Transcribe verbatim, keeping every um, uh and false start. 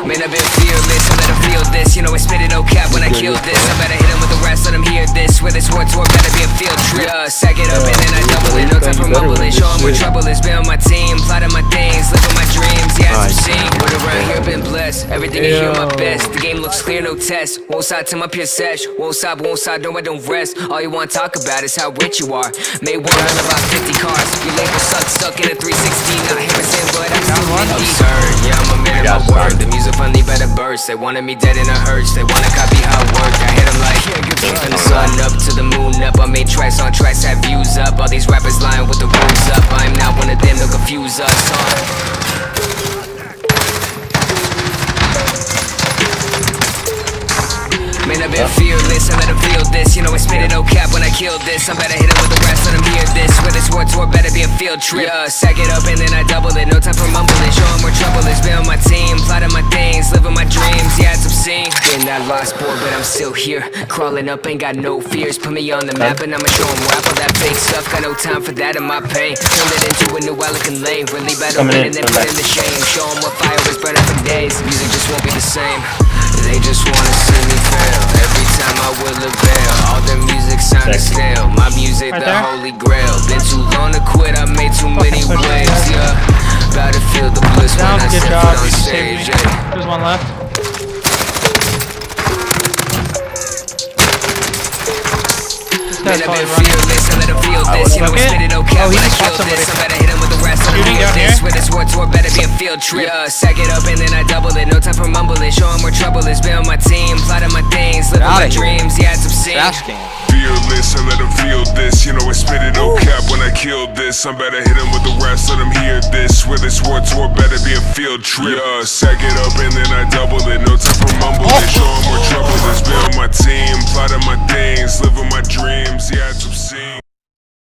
Man, I've been fearless, I let them feel this. You know I spit it, no cap when I kill this. I better hit them with the rest, let them hear this. Where this war tour better be a field trip. Yeah, sack it up and then I double it. No time for mumbling, show them where trouble is. Been on my team, plotting my things, living my dreams. Yeah, some scene. Word around here been blessed. Everything you hear my best. The game looks clear, no test. Won't stop till my pure sesh. Won't stop, won't stop, no I don't rest. All you wanna talk about is how rich you are. Made one on about fifty cars. Your label sucks, stuck in a three sixty. Not Harrison, but I'm still absurd. Yeah, I'm a man of my word. The music finally better burst. They wanted me dead in a hearse. They wanna copy how I work. I hit them like from the sun up to the moon up. I made tracks on tracks, had views up. All these rappers lying with the rules up. I'm not one of them, they'll confuse us, huh? Man, I've been fearless, I let them feel this. You know I spit it, no cap when I kill this. I better hit it with the rest, let them hear this. Where this war tour better be a field trip. Yeah, sack it up and then I double it. No time for mumbling, show them where trouble is. Been on my team, plotting my things, living my dreams. Yeah, it's obscene. Been that lost boy, but I'm still here. Crawling up, ain't got no fears. Put me on the map and I'ma show them rap all that fake stuff. Got no time for that in my pain. Turned it into a new Alec lane. Really better win and then put in the shame. Show them what fire was burning for days. Music just won't be the same. They just wanna see me fail. Every time I will avail. All their music sounded stale. My music right the there. holy grail. Been too long to quit, I made too many waves. Yeah, about to feel the bliss when I Good step job, foot on you saved stage. me. Yeah. There's one left. Man, I've been fearless, I let them feel this. You know we spit it, no cap when I kill this. I better hit them with the rest, let them hear this. Where this war tour better be a field trip. Yeah, sack it up and then I double it. No time for mumbling, show them where trouble is. Been on my team, plotting my things, living my dreams. Yeah, it's obscene. Fearless, I let them feel this. You know I spit it, no cap when I kill this. I better hit them with the rest, let them hear this. Where this war tour better be a field trip. Yeah, sack it up and then I double it. No time for mumbling, show them where trouble is. Been on my team, plotting my things, living my dreams. Yeah, it's obscene.